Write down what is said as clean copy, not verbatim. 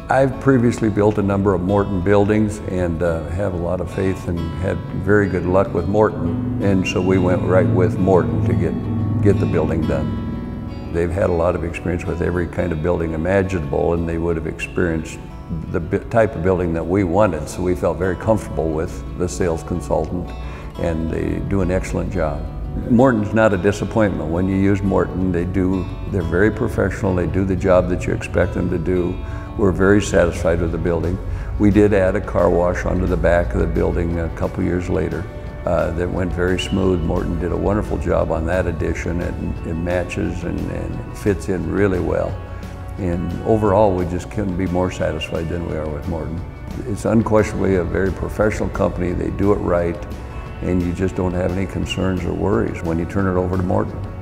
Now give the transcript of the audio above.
I've previously built a number of Morton buildings and have a lot of faith and had very good luck with Morton, and so we went right with Morton to get the building done. They've had a lot of experience with every kind of building imaginable, and they would have experienced the type of building that we wanted, so we felt very comfortable with the sales consultant, and they do an excellent job. Morton's not a disappointment. When you use Morton, they're very professional, they do the job that you expect them to do. We're very satisfied with the building. We did add a car wash onto the back of the building a couple years later. That went very smooth. Morton did a wonderful job on that addition. It matches and fits in really well. And overall, we just couldn't be more satisfied than we are with Morton. It's unquestionably a very professional company. They do it right, and you just don't have any concerns or worries when you turn it over to Morton.